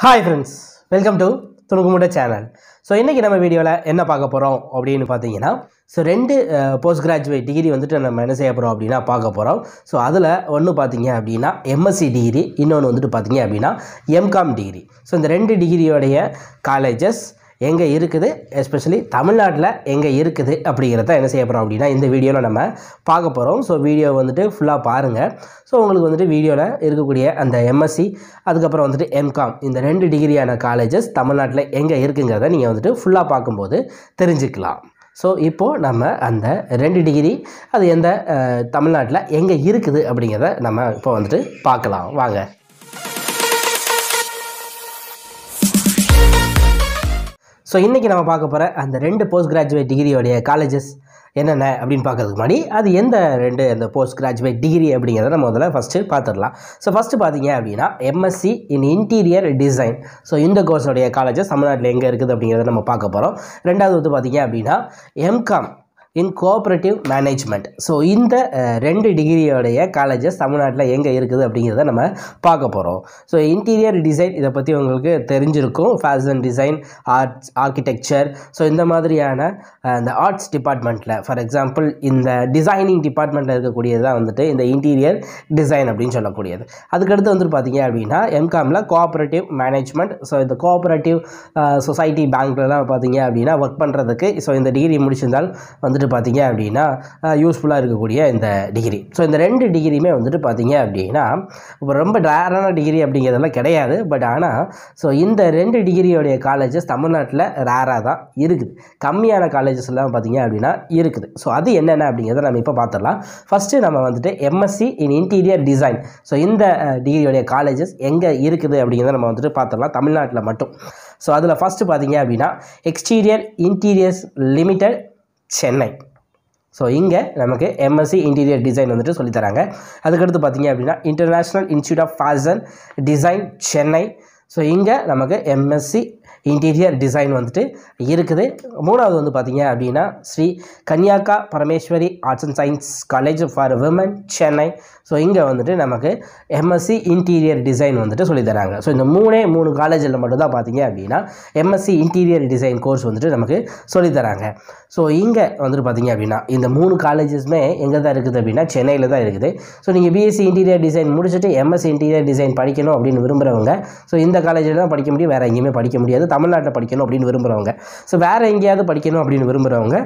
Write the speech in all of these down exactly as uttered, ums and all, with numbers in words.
Hi friends, welcome to துணுக்குமுட channel. So இன்றைக்கி நம்ம வீடியோவில் என்ன பார்க்க போகிறோம் அப்படின்னு பார்த்தீங்கன்னா, ஸோ ரெண்டு போஸ்ட் கிராஜுவேட் டிகிரி வந்துட்டு நம்ம என்ன செய்ய போகிறோம் அப்படின்னா பார்க்க போகிறோம். ஸோ அதில் ஒன்று பார்த்தீங்க அப்படின்னா எம்எஸ்சி டிகிரி, இன்னொன்று வந்துட்டு பார்த்தீங்க அப்படின்னா எம்காம் டிகிரி. ஸோ இந்த ரெண்டு டிகிரியோடைய காலேஜஸ் எங்கே இருக்குது, எஸ்பெஷலி தமிழ்நாட்டில் எங்கே இருக்குது அப்படிங்கிறத என்ன செய்ய போகிறோம் அப்படின்னா இந்த வீடியோவில் நம்ம பார்க்க போகிறோம். ஸோ வீடியோ வந்துட்டு ஃபுல்லாக பாருங்கள். ஸோ உங்களுக்கு வந்துட்டு வீடியோவில் இருக்கக்கூடிய அந்த எம்எஸ்சி அதுக்கப்புறம் வந்துட்டு எம்காம் இந்த ரெண்டு டிகிரியான காலேஜஸ் தமிழ்நாட்டில் எங்கே இருக்குங்கிறத நீங்கள் வந்துட்டு ஃபுல்லாக பார்க்கும்போது தெரிஞ்சுக்கலாம். ஸோ இப்போது நம்ம அந்த ரெண்டு டிகிரி அது எந்த தமிழ்நாட்டில் எங்கே இருக்குது அப்படிங்கிறத நம்ம இப்போ வந்துட்டு பார்க்கலாம் வாங்க. ஸோ இன்றைக்கி நம்ம பார்க்க போகிற அந்த ரெண்டு போஸ்ட் கிராஜுவேட் டிகிரியோடைய காலேஜஸ் என்னென்ன அப்படின்னு பார்க்கறதுக்கு முன்னாடி அது எந்த ரெண்டு அந்த போஸ்ட் கிராஜுவேட் டிகிரி அப்படிங்கிறத நம்ம முதல்ல ஃபஸ்ட்டு பார்த்துடலாம். ஸோ ஃபஸ்ட்டு பார்த்தீங்க அப்படின்னா MSc in interior design. So இந்த கோர்ஸோடைய காலேஜஸ் தமிழ்நாட்டில் எங்கே இருக்குது அப்படிங்கிறத நம்ம பார்க்க போகிறோம். ரெண்டாவது வந்து பார்த்தீங்க அப்படின்னா MCom in cooperative management. So இந்த ரெண்டு டிகிரியோடைய காலேஜஸ் தமிழ்நாட்டில் எங்கே இருக்குது அப்படிங்கிறத நம்ம பார்க்க போகிறோம். ஸோ இன்டீரியர் டிசைன் இதை பற்றி உங்களுக்கு தெரிஞ்சிருக்கும். Fashion design, arts, architecture, so இந்த மாதிரியான இந்த ஆர்ட்ஸ் டிபார்ட்மெண்ட்டில், ஃபார் எக்ஸாம்பிள் இந்த டிசைனிங் டிபார்ட்மெண்ட்டில் இருக்கக்கூடியது தான் வந்துட்டு இந்த இன்டீரியர் டிசைன் அப்படின்னு சொல்லக்கூடியது. அதுக்கடுத்து வந்துட்டு பார்த்தீங்க அப்படின்னா எம்காமில் கோஆப்ரேட்டிவ் மேனேஜ்மெண்ட். ஸோ இந்த கோஆப்ரேட்டிவ் சொசைட்டி பேங்க்லலாம் பார்த்தீங்க அப்படின்னா ஒர்க் பண்ணுறதுக்கு ஸோ இந்த டிகிரி முடிச்சிருந்தால் வந்துட்டு பார்த்தீங்க அப்படின்னா யூஸ்ஃபுல்லாக இருக்கக்கூடிய இந்த டிகிரி. ஸோ இந்த ரெண்டு டிகிரியுமே வந்துட்டு பார்த்தீங்க அப்படின்னா இப்போ ரொம்ப ரேரான டிகிரி அப்படிங்கிறதெல்லாம் கிடையாது. பட் ஆனால் ஸோ இந்த ரெண்டு டிகிரியோடைய காலேஜஸ் தமிழ்நாட்டில் ரேராக தான் இருக்குது. கம்மியான காலேஜஸ்லாம் பார்த்தீங்க அப்படின்னா இருக்குது. ஸோ அது என்னென்ன அப்படிங்கிறத நம்ம இப்போ பார்த்துடலாம். ஃபஸ்ட்டு நம்ம வந்துட்டு MSc in interior design. So இந்த டிகிரியோடைய காலேஜஸ் எங்கே இருக்குது அப்படிங்கிறத நம்ம வந்துட்டு பார்த்துடலாம் தமிழ்நாட்டில் மட்டும். ஸோ அதில் ஃபஸ்ட்டு பார்த்தீங்க அப்படின்னா exterior interiors limited Chennai. So இங்கே நமக்கு எம்எஸ்சி இன்டீரியர் டிசைன் வந்துட்டு சொல்லித்தராங்க. அதுக்கடுத்து பார்த்தீங்க அப்படின்னா international institute of fashion design Chennai. So இங்கே நமக்கு எம்எஸ்சி இன்டீரியர் டிசைன் வந்துட்டு இருக்குது. மூணாவது வந்து பார்த்தீங்க அப்படின்னா Shri Kanyaka Parameswari arts and science college for women Chennai. So இங்கே வந்துட்டு நமக்கு எம்எஸ்சி இன்டீரியர் டிசைன் வந்துட்டு சொல்லித்தராங்க. ஸோ இந்த மூணே மூணு காலேஜில் மட்டும்தான் பார்த்தீங்க அப்படின்னா எம்எஸ்சி இன்டீரியர் டிசைன் கோர்ஸ் வந்துட்டு நமக்கு சொல்லித்தராங்க. ஸோ இங்கே வந்துட்டு பார்த்தீங்க அப்படின்னா இந்த மூணு காலேஜஸ்மே எங்கே தான் இருக்குது அப்படின்னா சென்னையில் தான் இருக்குது. ஸோ நீங்கள் பிஎஸ்சி இன்டீரியர் டிசைன் முடிச்சுட்டு எம்எஸ்சி இன்டீரியர் டிசைன் படிக்கணும் அப்படின்னு விரும்புகிறவங்க ஸோ இந்த காலேஜில் தான் படிக்க முடியும், வேறு எங்கேயுமே படிக்க முடியாது. தமிழ்நாட்டில் படிக்கணும் அப்படின்னு விரும்புகிறவங்க, ஸோ வேறு எங்கேயாவது படிக்கணும் அப்படின்னு விரும்புகிறவங்க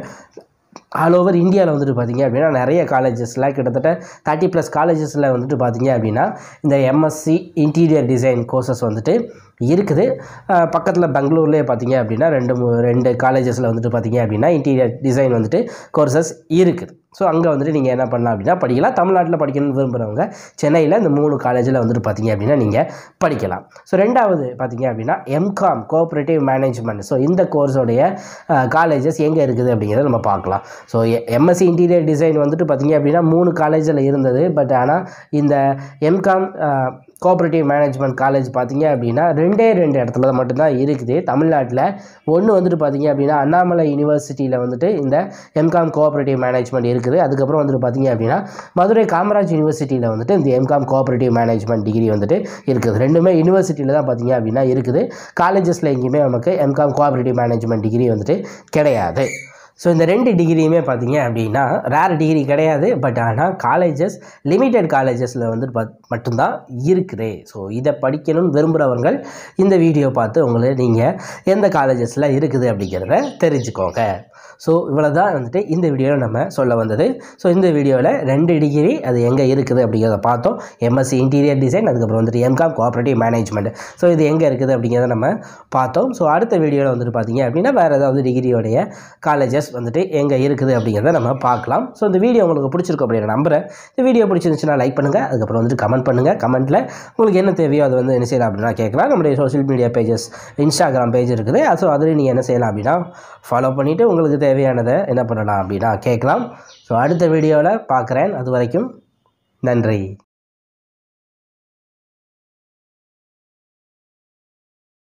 ஆல் ஓவர் இந்தியாவில் வந்துட்டு பார்த்தீங்க அப்படின்னா நிறைய காலேஜஸில் கிட்டத்தட்ட தேர்ட்டி ப்ளஸ் காலேஜஸில் வந்துட்டு பார்த்தீங்க அப்படின்னா இந்த எம்எஸ்சி இன்டீரியர் டிசைன் கோர்சஸ் வந்துட்டு இருக்குது. பக்கத்தில் பெங்களூர்லேயே பார்த்தீங்க அப்படின்னா ரெண்டு ரெண்டு காலேஜஸில் வந்துட்டு பார்த்தீங்க அப்படின்னா இன்டீரியர் டிசைன் வந்துட்டு கோர்சஸ் இருக்குது. ஸோ அங்கே வந்துட்டு நீங்கள் என்ன பண்ணலாம் அப்படின்னா படிக்கலாம். தமிழ்நாட்டில் படிக்கணும்னு விரும்புகிறவங்க சென்னையில் இந்த மூணு காலேஜில் வந்துட்டு பார்த்தீங்க அப்படின்னா நீங்கள் படிக்கலாம். ஸோ ரெண்டாவது பார்த்தீங்க அப்படின்னா எம்காம் கோஆப்ரேட்டிவ் மேனேஜ்மெண்ட். ஸோ இந்த கோர்ஸோடைய காலேஜஸ் எங்கே இருக்குது அப்படிங்கிறத நம்ம பார்க்கலாம். ஸோ எம்எஸ்சி இன்டீரியர் டிசைன் வந்துட்டு பார்த்தீங்க அப்படின்னா மூணு காலேஜில் இருந்தது. பட் ஆனால் இந்த எம்காம் கோஆப்ரேட்டிவ் மேனேஜ்மெண்ட் காலேஜ் பார்த்தீங்க அப்படின்னா ரெண்டே ரெண்டு இடத்துல மட்டும்தான் இருக்குது தமிழ்நாட்டில். ஒன்று வந்துட்டு பார்த்தீங்க அப்படின்னா அண்ணாமலை யூனிவர்சிட்டியில் வந்துட்டு இந்த எம்காம் கோஆப்ரேட்டிவ் மேனேஜ்மெண்ட் இருக்குது. அதுக்கப்புறம் வந்துட்டு பார்த்தீங்க அப்படின்னா மதுரை காமராஜ் யூனிவர்சிட்டியில் வந்துட்டு இந்த எம்காம் கோஆப்ரேட்டிவ் மேனேஜ்மெண்ட் டிகிரி வந்துட்டு இருக்குது. ரெண்டுமே யூனிவர்சிட்டியில் தான் பார்த்தீங்க அப்படின்னா இருக்குது. காலேஜஸில் எங்கேயுமே நமக்கு எம்காம் கோஆப்ரேட்டிவ் மேனேஜ்மெண்ட் டிகிரி வந்துட்டு கிடையாது. ஸோ இந்த ரெண்டு டிகிரியுமே பார்த்தீங்க அப்படின்னா ரேர் டிகிரி கிடையாது. பட் ஆனால் காலேஜஸ் லிமிட்டெட் காலேஜஸில் வந்து மட்டும்தான் இருக்குது. ஸோ இதை படிக்கணும்னு விரும்புகிறவர்கள் இந்த வீடியோ பார்த்து உங்களை நீங்கள் எந்த காலேஜஸில் இருக்குது அப்படிங்கிறத தெரிஞ்சுக்கோங்க. ஸோ இவ்வளோ தான் வந்துட்டு இந்த வீடியோவில் நம்ம சொல்ல வந்தது. ஸோ இந்த வீடியோவில் ரெண்டு டிகிரி அது எங்கே இருக்குது அப்படிங்கிறத பார்த்தோம். எம்எஸ்சி இன்டீரியர் டிசைன், அதுக்கப்புறம் வந்துட்டு எம்காம் கோஆப்ரேட்டிவ் மேனேஜ்மெண்ட். ஸோ இது எங்கே இருக்குது அப்படிங்கிறத நம்ம பார்த்தோம். ஸோ அடுத்த வீடியோவில் வந்துட்டு பார்த்தீங்க அப்படின்னா வேறு ஏதாவது டிகிரியோடைய காலேஜஸ் வந்துட்டு எங்கே இருக்குது அப்படிங்கிறத நம்ம பார்க்கலாம். ஸோ இந்த வீடியோ உங்களுக்கு பிடிச்சிருக்கும் அப்படின்னு நம்புகிறேன். இந்த வீடியோ பிடிச்சிருந்துச்சுன்னா லைக் பண்ணுங்கள், அதுக்கப்புறம் வந்துட்டு கமெண்ட் பண்ணுங்கள். கமெண்ட்டில் உங்களுக்கு என்ன தேவையோ அது வந்து என்ன செய்யலாம் அப்படின்னா கேட்கலாம். நம்முடைய social media pages Instagram page இருக்குது. ஸோ அதில் நீங்கள் என்ன செய்யலாம் அப்படின்னா ஃபாலோ பண்ணிவிட்டு உங்களுக்கு தேவையானதை என்ன பண்ணலாம் அப்படின்னா கேட்கலாம். ஸோ அடுத்த வீடியோவில் பார்க்குறேன். அது வரைக்கும் நன்றி.